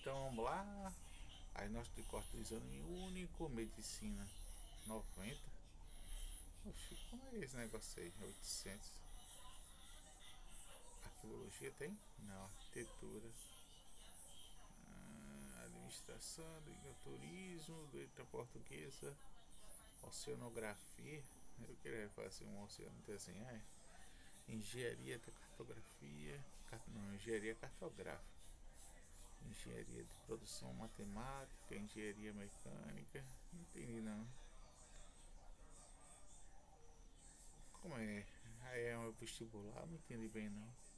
Então vamos lá. Aí nós de corte do exame único, medicina 90. Oxi, como é esse negócio aí? 800. Arqueologia tem? Não, arquitetura. Administração, turismo, letra portuguesa, oceanografia. Eu queria fazer um oceano desenhar. Engenharia de cartografia. Não, engenharia cartográfica. Engenharia de produção matemática, engenharia mecânica. Não entendi não. Como é? Aí é um vestibular, não entendi bem não.